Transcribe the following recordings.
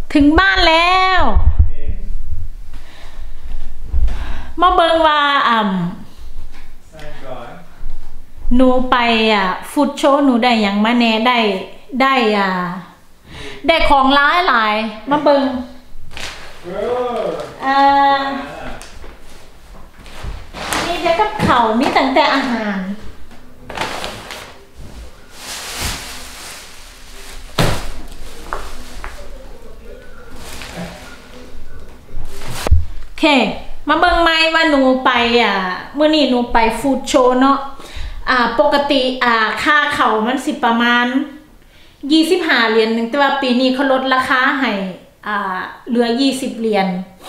ถึงบ้านแล้วมาเบิงว่าหนูไปฟูดโชว์หนูได้อย่างมาแน่ได้ของหลายมาเบิงมีแต่กับเขามีตั้งแต่อาหารโอเคมาเบิ่งไหมว่าหนูไปเมื่อนี้หนูไปฟูดโชว์เนาะปกติค่าเขามันสิประมาณ25 เหรียญนึงแต่ว่าปีนี้เขาลดราคาให้เหลือ20 เหรียญ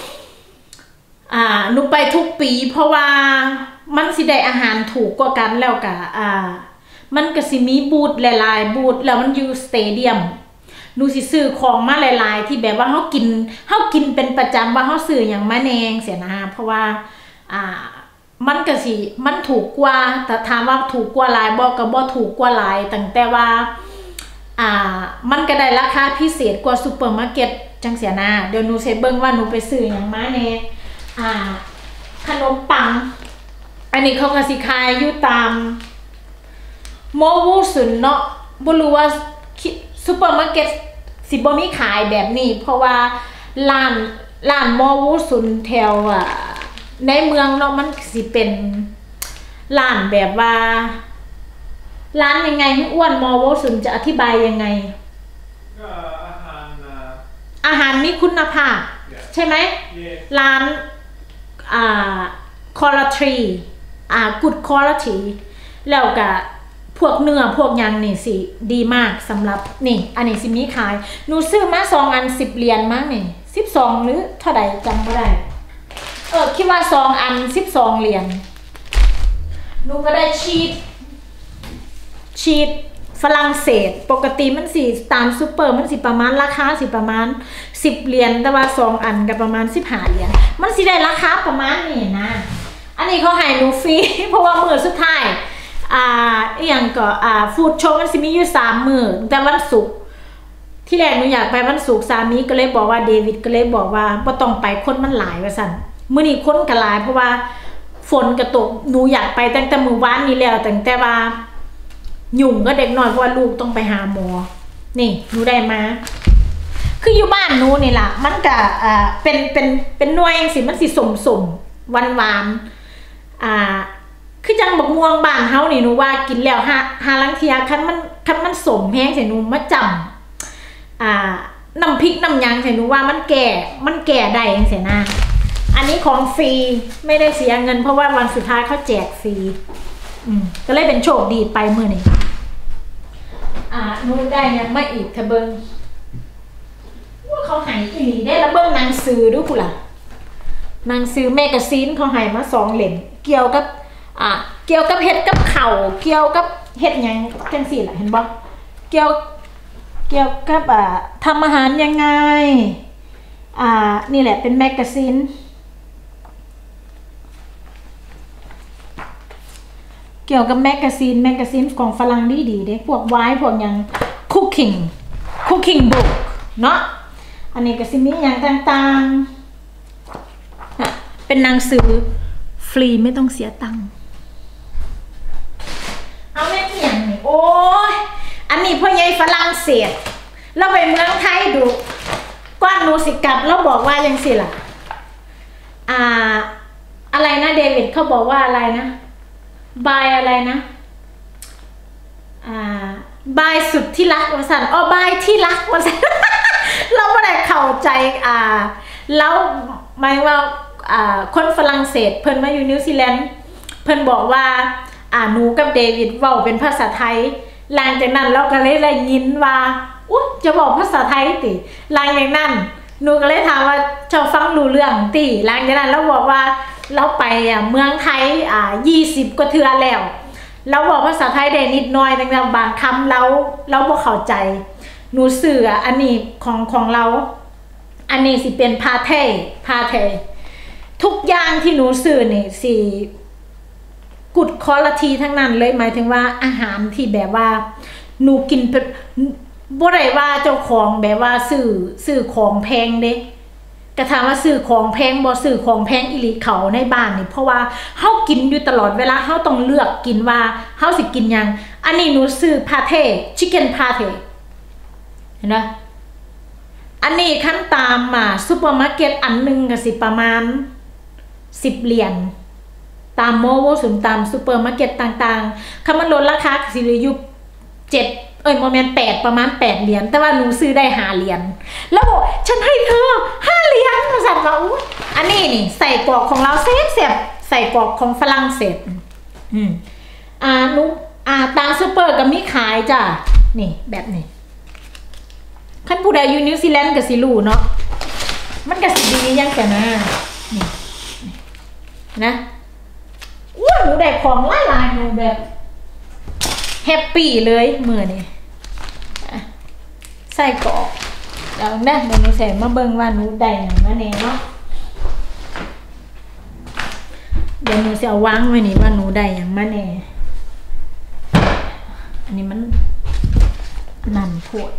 หนูไปทุกปีเพราะว่ามันสิได้อาหารถูกกว่ากันแล้วก็มันก็สิมีบูธหลายๆบูธแล้วมันอยู่สเตเดียมหนูสิซื้อของมาหลายๆที่แบบว่าเฮากินเป็นประจำว่าเฮาซื้ออย่างมะแนงเสียนะเพราะว่ามันก็สิมันถูกกว่าแต่ถามว่าถูกกว่าหลายบ่ก็บ่ถูกกว่าหลายตั้งแต่ว่ามันก็ได้ราคาพิเศษกว่าซุปเปอร์มาร์เก็ตจังเสียนะเดี๋ยวหนูสิเบิ่งว่าหนูไปซื้ออย่างมาแน่ขนมปังอันนี้เขาก็สิขายอยู่ตามโมวูสุนเนาะบ่รู้ว่าซุปเปอร์มาร์เก็ตสิบ่มีขายแบบนี้เพราะว่าร้านมอวูซุนแถวในเมืองเนาะมันสิเป็นร้านแบบว่าร้านยังไงให้อ้วนมอวูซุนจะอธิบายยังไงก็อาหารมีคุณภาพใช่ไหมร้านquality good quality แล้วก็พวกเนื้อพวกยังนี่สิดีมากสำหรับนี่อันนี้สิมีขายหนูซื้อมา2 อัน10 เหรียญมั้งนี่12หรือเท่าใดจำไม่ได้คิดว่า2 อัน12 เหรียญหนูก็ได้ชีสฝรั่งเศสปกติมันสิตามซูเปอร์มันสิประมาณราคาสิประมาณ10 เหรียญแต่ว่า2 อันก็ประมาณ15 เหรียญมันสิได้ราคาประมาณนี้นะอันนี้เขาให้หนูฟรีเพราะว่ามื้อสุดท้ายอย่างก็ฟูดโชว์มันสิมีอยู่3 มื้อแต่วันศุกร์ที่แรกหนูอยากไปวันศุกร์สามีก็เลยบอกว่าเดวิดก็เลยบอกว่าบ่ต้องไปคนมันหลายว่าซั่นมื้อนี้คนก็หลายเพราะว่าฝนก็ตกหนูอยากไปตั้งแต่มื้อวานนี้แล้วตั้งแต่ว่ายุ่งก็เด็กน้อยเพราะว่าลูกต้องไปหาหมอนี่หนูได้มาคืออยู่บ้านหนูนี่ล่ะมันก็เป็นหน่วยสิมันสิสมหวานคือจังบักม่วงบ้านเฮานี่หนูว่ากินแล้วหาลังเทียคันมันสมแห้งใส่หนูมาจำน้ำพริกน้ำยังใส่หนูว่ามันแก่ได้เองเสียนะอันนี้ของฟรีไม่ได้เสียเงินเพราะว่าวันสุดท้ายเขาแจกฟรีก็เลยเป็นโชคดีไปมื้อนี้หนูได้เนี่ยมาอีกเธอเบิ้งว่าเขาให้อีหลีได้แล้วเบิ้งหนังสือดูกูล่ะหนังสือแมกกาซีนเขาให้มา2 เล่มเกี่ยวกับเฮ็ดกับเข่าเกี่ยวกับเฮ็ดยังจังสี่แหละเห็นบ่เกี่ยวกับทำอาหารยังไงนี่แหละเป็นแมกกาซีนเกี่ยวกับแมกกาซีนของฝรั่งดีเด้พวกไวน์พวกยังคุกกิ้งบุ๊กเนาะอันนี้ก็สิมีอย่างต่างๆเป็นหนังสือฟรีไม่ต้องเสียตังค์เอาแม่เหียงนี่โอ้ยอันนี้พ่อใหญ่ฝรั่งเศสเราไปเมืองไทยดูก้อนหนูสิกลับแล้วบอกว่ายังสิล่ะอะไรนะเดวิดเขาบอกว่าอะไรนะบายอะไรนะบายสุดที่รักวสันบายที่รักวสัน เราไม่ได้เข้าใจแล้วหมายว่าคนฝรั่งเศสเพิ่นมาอยู่นิวซีแลนด์เพิ่นบอกว่าหนูกับเดวิดเว้าเป็นภาษาไทยหลังจากนั้นเราก็เลยได้ยินว่าจะบอกภาษาไทยติหลังจากนั้นหนูก็เลยถามว่าเจ้าฟังรู้เรื่องติหลังจากนั้นเราบอกว่าเราไปเมืองไทย20 กว่าเทื่อแล้วเราบอกภาษาไทยได้นิดหน่อยแต่บางคำเราบ่เข้าใจหนูสื่ออันนี้ของเราอันนี้สิเป็นพาเททุกอย่างที่หนูสื่อนี่สิกุดคอลทีทั้งนั้นเลยหมายถึงว่าอาหารที่แบบว่าหนูกินบ่ได้ว่าเจ้าของแบบว่าซื้อของแพงเด้กระถามว่าซื้อของแพงบ่ซื้อของแพงอีหลีเขาในบ้านนี่เพราะว่าเฮากินอยู่ตลอดเวลาเฮาต้องเลือกกินว่าเฮาสิกินหยังอันนี้หนูซื้อพาเท่ชิคเก้นพาเท่เห็นไหมอันนี้ขั้นตามมาซุปเปอร์มาร์เก็ตอันนึงก็สิประมาณ10 เหรียญตามโมโวสุนตามซุปเปอร์มาร์เก็ตต่างๆคำมันลดราคาสิเหลืออยู่โมเมนต์8ประมาณ8 เหรียญแต่ว่าหนูซื้อได้5 เหรียญแล้วบอกฉันให้เธอ5 เหรียญมาสั่นว่าอันนี้นี่ใส่กรอกของเราเสียบใส่กรอกของฝรั่งเศสหนูตามซุปเปอร์ก็มีขายจ้ะนี่แบบนี้ขั้นผู้ใดอยู่นิวซีแลนด์กับสิลูเนาะมันก็สิดียังแต่นะนี่นะหนูได้ของหลายๆหนูแบบแฮปปี้เลยมือนี่ใส่กรอกแล้วนะเดี๋ยวหนูใส่มาเบิ่งว่าหนูได้อย่างนั้นเองเนาะเดี๋ยวหนูจะเอาวางไว้นี่ว่าหนูได้อย่างนั้นเองอันนี้มันนั่นโพด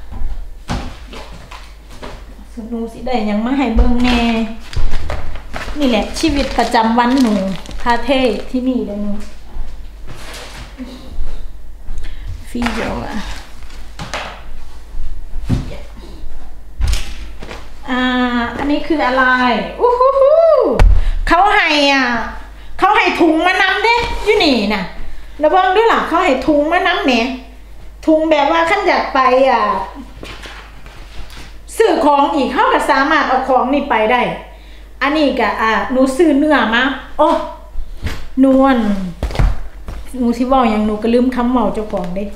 หนูสิได้อย่างมาให้เบิ่งแน่นี่แหละชีวิตประจำวันหนูคาเท่ที่นี่เลยหนูฟีโดอันนี้คืออะไรเขาให้ถุงมานำเด้อยู่นี่นะระวังด้วยล่ะเขาให้ถุงมานำแหมถุงแบบว่าขั้นอยากไปซื้อของอีกเขาก็สามารถเอาของนี่ไปได้อันนี้ก็หนูซื้อเนื้อมาโอ้หนูที่ว่าอย่างหนูก็ลืมคำเมาเจ้าของเด้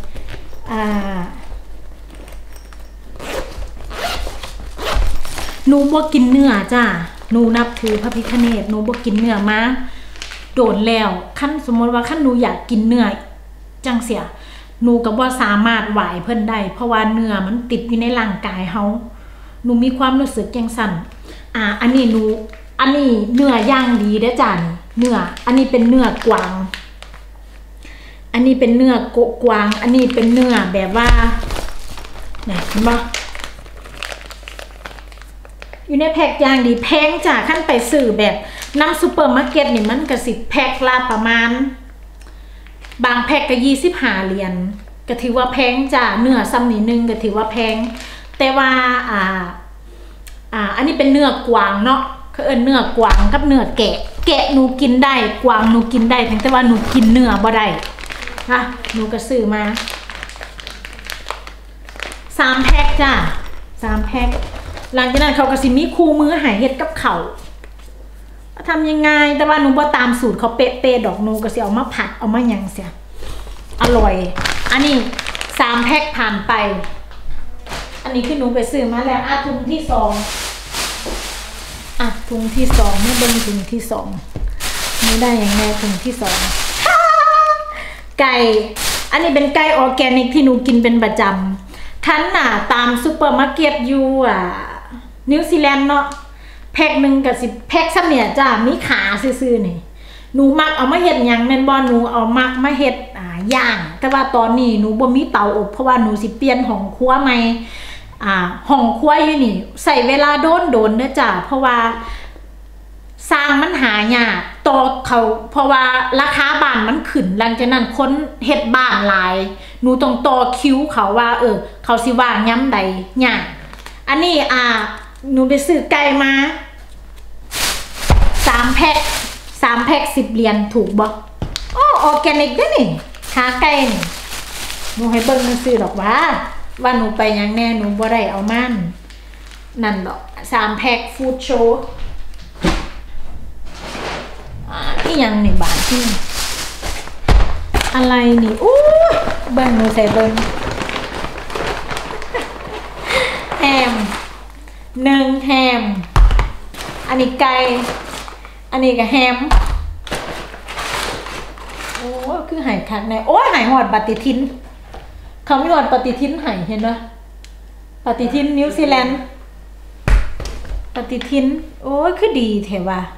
หนูบ่กินเนื้อจ้าหนูนับถือพระพิฆเนศหนูบ่กินเนื้อมาโดนแล้วขั้นสมมติว่าขั้นหนูอยากกินเนื้อจังเสียหนูก็บ่สามารถไหวเพิ่นได้เพราะว่าเนื้อมันติดอยู่ในร่างกายเฮาหนูมีความรู้สึกจังสั่นอันนี้เนื้อย่างดีเด้อจ้าเนื้ออันนี้เป็นเนื้อกวางอันนี้เป็นเนื้อกวางอันนี้เป็นเนื้อแบบว่าเนี่ยเห็นปะอยู่ในแพ็คย่างดีแพงจ้าขั้นไปซื้อแบบน้ำซูเปอร์มาร์เก็ตนี่มันก็10 แพ็คละประมาณบางแพ็คก็25 เหรียญก็ถือว่าแพงจ้าเนื้อซ้ำนิดนึงก็ถือว่าแพงแต่ว่าอันนี้เป็นเนื้อกวางเนาะเขาเนื้อกวางกับเนื้อแกะหนูกินได้กวางหนูกินได้แต่ว่าหนูกินเนื้อบ่ได้ค่ะหนูก็ซื้อมา3 แพ็คจ้า3 แพ็คหลังจากนั้นเขาก็สิมีคู่มือหายเฮ็ดกับเขาทำยังไงแต่ว่าหนูบ่ตามสูตรเขาเป๊ะๆดอกหนูก็สิเอามาผัดเอามาหยังเสียอร่อยอันนี้3 แพ็คผ่านไปอันนี้คือหนูไปซื้อมาแล้วถุงที่2ถุงที่2ไม่เบิ่งถุงที่2นี่ได้อย่างไรถุงที่2ไก่อันนี้เป็นไก่ออร์แกนิกที่หนูกินเป็นประจำคันตามซุปเปอร์มาร์เก็ตอยู่นิวซีแลนด์เนาะแพ็คหนึ่งกับ10 แพ็คซ้ำเนี่ยจ้ามีขาซื่อๆนี่หนูมักเอามาเฮ็ดหยังแม่นบ่หนูเอามักมาเฮ็ดย่างแต่ว่าตอนนี้หนูบ่มีเตาอบเพราะว่าหนูสิเปลี่ยนห้องครัวใหม่ห้องครัวอยู่นี่ใส่เวลาโดนเด้อจ้าเพราะว่าสร้างมันหายากต่อเขาเพราะว่าราคาบ้านมันขึ้นหลังจากนั้นคนเฮ็ดบ้านหลายหนูต้องต่อคิวเขาว่าเขาสิว่างย้ำใดยากอันนี้หนูไปซื้อไก่มา3 แพ็ค10 เหรียญถูกบ่ออร์แกนิกด้วยนี่ขาไก่นี่หนูให้เบิ่งซื้อดอกว่าหนูไปยังแน่หนูบ่ได้เอามันนั่นดอก3 แพ็คฟู้ดโชว์นี่ยังในบ้านที่อะไรนี่เบิ่งหนูใส่เบิ่งแฮม1 แฮมอันนี้ไก่อันนี้ก็แฮมคือหายคักในหายหอดปฏิทินเขาไม่หอดปฏิทินหายเห็นไหมปฏิทินนิวซีแลนด์ปฏิทินคือดีเถอะว่ะ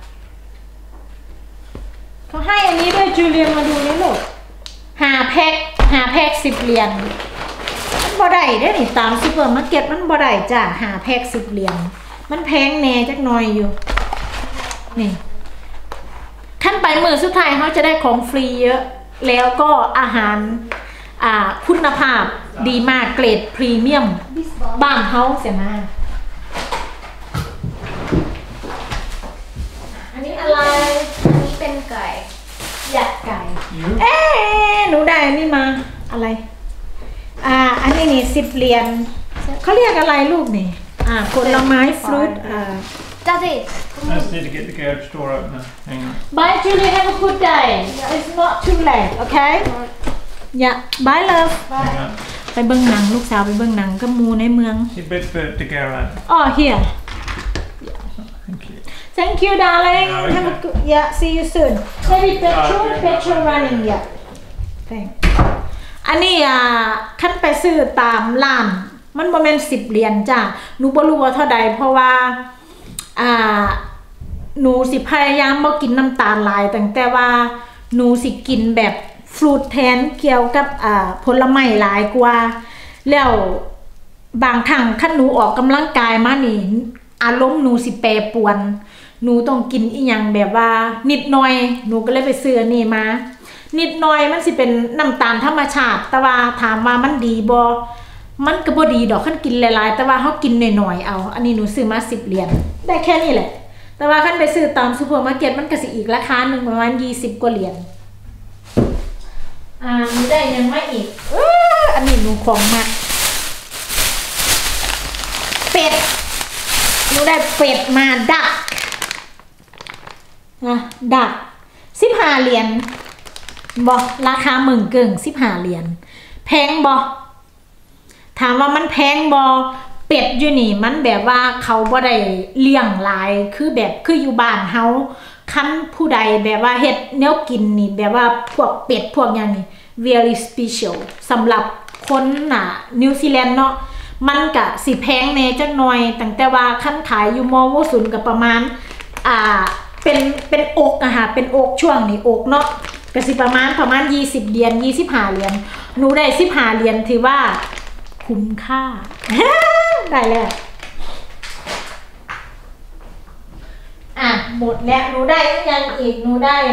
เขาให้อันนี้ด้วยจูเลียนมาดูนี่ลูก5 แพ็ค10 เหรียญบบ่ได้ได้นี่ตามซุปเปอร์มาร์เก็ตมันบ่ได้จ้ะหาแพ็ค10 เหรียญมันแพงแน่จักหน่อยอยู่นี่ขั้นไปมือสุดท้ายเขาจะได้ของฟรีเยอะแล้วก็อาหารคุณภาพดีมากเกรดพรีเมียมบ้านเขาเสียมาอันนี้อะไรอันนี้เป็นไก่อยากไก่หนูได้อันนี้มาอะไรอันนี้นี่10 เหรียญเขาเรียกอะไรลูกนี่ผลไม้ฟรุต That's it. I just need to get the garage door open. Hang on. Bye, Julie. Have a good day. It's not too late, okay? Yeah. Bye, love. Bye. ไปเบิ่งหนังลูกสาวไปเบิ่งหนังกับหมู่ในเมือง You bet for the garage. Oh, here. Thank you. Thank you, darling. Have a good. Yeah. See you soon. Maybe petrol running. Yeah. Thanks. อันนี้ขั้นไปซื้อตามร้านมันบ่แม่น10 เหรียญจ้ะหนูบ่รู้ว่าเท่าใดเพราะว่าหนูสิพยายามบ่กินน้ำตาลหลายตั้งแต่ว่าหนูสิกินแบบฟรุตแทนเกี่ยวกับผลไม้หลายกว่าแล้วบางครั้งคันหนูออกกำลังกายมานี่อารมณ์หนูสิแปรปรวนหนูต้องกินอีหยังแบบว่านิดหน่อยหนูก็เลยไปซื้ออันนี้มานิดหน่อยมันสิเป็นน้ำตาลธรรมชาติแต่ว่าถามว่ามันดีบ่มันก็บ่ดีดอกคันกินหลายๆแต่ว่าเฮากินหน่อยๆเอาอันนี้หนูซื้อมา10 เหรียญได้แค่นี้แหละแต่ว่าคันไปซื้อตามซุปเปอร์มาร์เก็ตมันก็สิอีกราคานึงประมาณ20 กว่าเหรียญหนูได้ยังไม่อีกอันนี้หนูของมากเป็ดหนูได้เป็ดมาดักดัก15 เหรียญบ่ราคาหมื่นเกิง15 เหรียญแพงบ่ถามว่ามันแพงบ่เป็ดอยู่นี่มันแบบว่าเขาบ่ได้เลี้ยงหลายคือแบบคืออยู่บ้านเฮาคันผู้ใดแบบว่าเฮ็ดแนวกินนี่แบบว่าพวกเป็ดพวกอย่างนี้ very special สำหรับคนนิวซีแลนด์เนาะมันก็สิแพงแน่จักหน่อยตั้งแต่ว่าคันขายอยู่มอวสุนก็ประมาณเป็นอกค่ะเป็นอกช่วงนี้อกเนาะก็สิประมาณ20 เหรียญ25 เหรียญหนูได้15 เหรียญถือว่าคุ้มค่า ได้แล้วหมดแล้วหนูได้ยังอีกหนูได้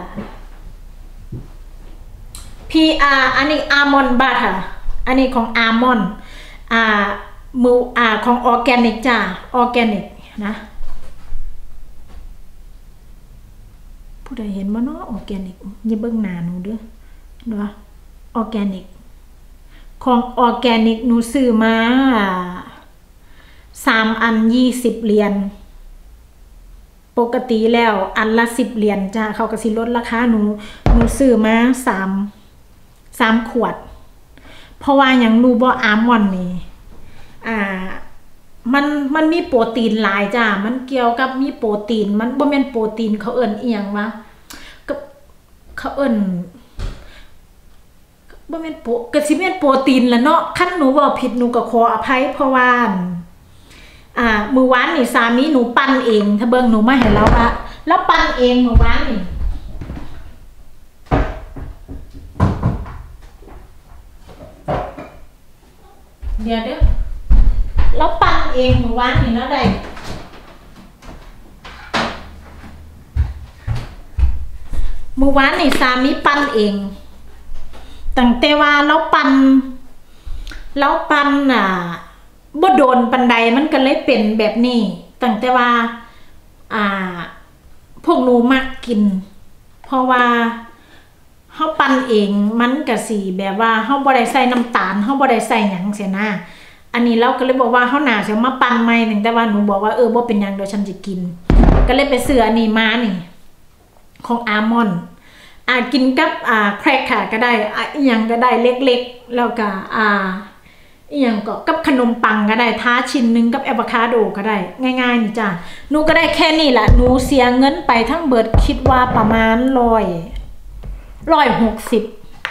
PR อันนี้อัลมอนด์บัตค่ะอันนี้ของอัลมอนด์มือของออร์แกนิกจ้าออร์แกนิกนะผู้ใดเห็นบ่เนาะออร์แกนิกอย่าเบิ่งหน้าหนูเด้อเนาะออร์แกนิกของออร์แกนิกหนูซื้อมา3 อัน20 เหรียญปกติแล้วอันละ10 เหรียญจ้าเขาก็สิลดราคาหนูซื้อมา3 ขวดเพราะว่าอย่างนูบ่อัลมอนด์นี่มันมีโปรตีนหลายจ้ามันเกี่ยวกับมีโปรตีนมันบ่แม่นโปรตีนเขาเอิ้นอีหยังวะก็เขาเอิ้นบ่แม่นก็สิแม่นโปรตีนล่ะเนาะคันหนูเว้าผิดหนูก็ขออภัยเพราะว่ามื้อวานนี่สามีหนูปั้นเองถ้าเบิ่งหนูมาให้เราว่าแล้วปั้นเองมื้อวานนี่เดี๋ยวเด้อแล้วปั้นเองมื้อวานนี่เนาะได้มื้อวานนี่สามีปั้นเองตั้งแต่ว่าเราปั้นบ่โดนปันใดมันก็เลยเป็นแบบนี้ตั้งแต่ว่าพวกหนูมักกินเพราะว่าเฮาปั้นเองมันก็สิแบบว่าเฮาบ่ได้ใส่น้ำตาลเฮาบ่ได้ใส่หยังเสียนะอันนี้เราก็เลยบอกว่าเฮาน่าสิมาปั้นใหม่ตั้งแต่ว่าหนูบอกว่าบ่เป็นหยังเดี๋ยวฉันจะกินก็เลยไปซื้ออันนี้มานี่ของอัลมอนด์กินกับแครกค่ะก็ได้อีหยังก็ได้เล็กๆแล้วก็อีหยังก็กับขนมปังก็ได้ท้าชิ้นนึงกับอะโวคาโดก็ได้ง่ายๆนี่จ้ะหนูก็ได้แค่นี้แหละหนูเสียเงินไปทั้งเบิดคิดว่าประมาณ160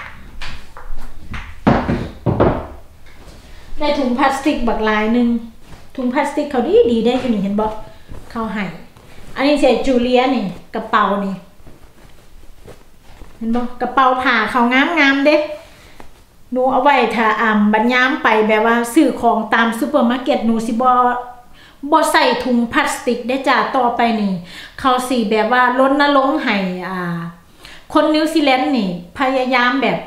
ในถุงพลาสติกบักลายนึงถุงพลาสติกเขาดีได้อยู่นี่เห็นบ่เขาให้อันนี้เสียจูเลียนี่กระเป๋านี่เห็นบ่กระเป๋าผ้าเขางามๆเด้หนูเอาไว้ถ้าบัดยามไปแบบว่าซื้อของตามซุปเปอร์มาร์เก็ตหนูสิบ่ใส่ถุงพลาสติกได้จ้าต่อไปนี่เขาสิแบบว่ารณรงค์ให้คนนิวซีแลนด์นี่พยายามแบบ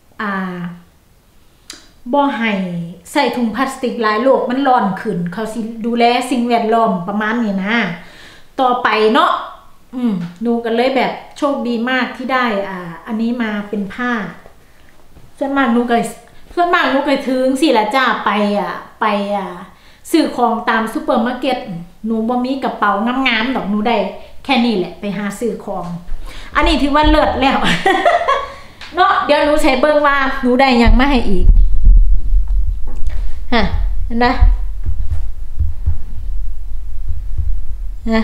บ่ให้ใส่ถุงพลาสติกหลายโลกมันร้อนขึ้นเขาสิดูแลสิ่งแวดล้อมประมาณนี้นะต่อไปเนาะหนูกันเลยแบบโชคดีมากที่ได้อันนี้มาเป็นผ้าส่วนมากหนูก็ถึงสิละจ้าไปซื้อของตามซุปเปอร์มาร์เก็ตหนูบ่มีกระเป๋างามๆดอกหนูได้แค่นี้แหละไปหาซื้อของอันนี้ถือว่าเลิศแล้ว เนาะเดี๋ยวหนูใช้เบิ่งว่าหนูได้ยังมาให้อีกฮะเห็นไหมนะ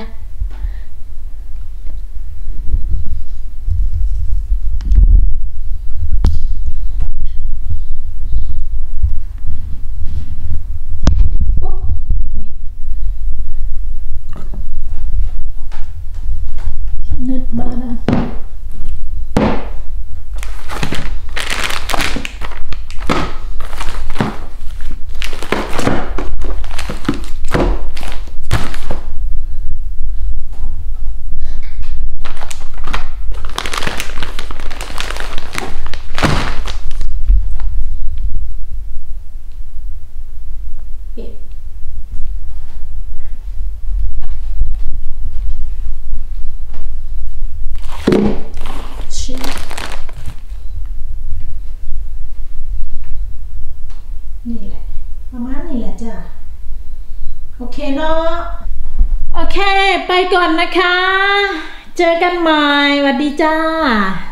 นึกบ้านะนี่แหละประมาณนี้แหละจ้ะโอเคเนาะโอเคไปก่อนนะคะเจอกันใหม่สวัสดีจ้า